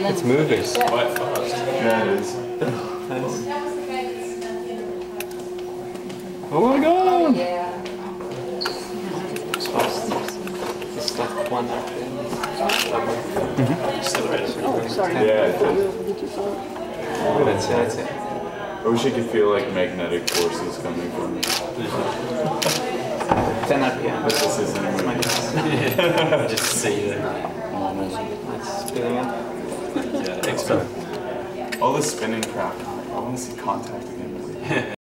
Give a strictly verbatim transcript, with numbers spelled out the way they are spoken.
It's moving. It's quite fast. Yeah, it is. Oh my god! Yeah. It's fast. It's like one after the Mm-hmm. Still ready. Oh, sorry. Yeah, it Did did. you fall? That's it, that's it. I wish I could feel like magnetic forces coming from it. ten R P M. But this isn't That's my moving. guess. Just see the It's speeding up. yeah, expert. All this spinning crap, I want to see contact again.